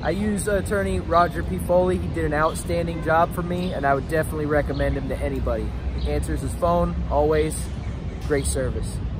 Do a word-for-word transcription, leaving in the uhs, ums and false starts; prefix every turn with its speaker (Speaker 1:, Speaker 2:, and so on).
Speaker 1: I use attorney Roger P. Foley. He did an outstanding job for me, and I would definitely recommend him to anybody. He answers his phone, always. Great service.